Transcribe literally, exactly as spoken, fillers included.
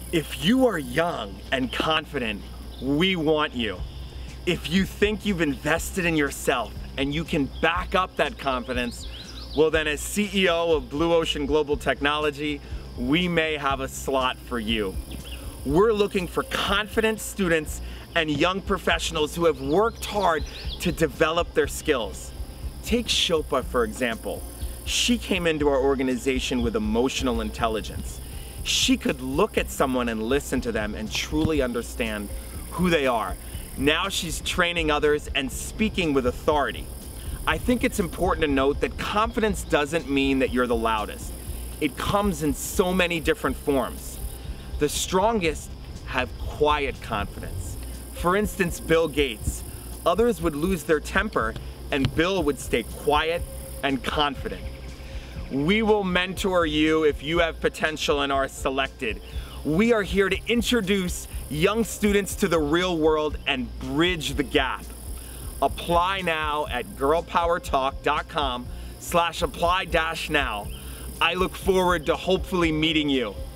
If you are young and confident, we want you. If you think you've invested in yourself and you can back up that confidence, well then as C E O of Blue Ocean Global Technology, we may have a slot for you. We're looking for confident students and young professionals who have worked hard to develop their skills. Take Shilpa, for example. She came into our organization with emotional intelligence. She could look at someone and listen to them and truly understand who they are. Now she's training others and speaking with authority. I think it's important to note that confidence doesn't mean that you're the loudest. It comes in so many different forms. The strongest have quiet confidence. For instance, Bill Gates. Others would lose their temper and Bill would stay quiet and confident. We will mentor you if you have potential and are selected. We are here to introduce young students to the real world and bridge the gap. Apply now at girl power talk dot com slash apply dash now. I look forward to hopefully meeting you.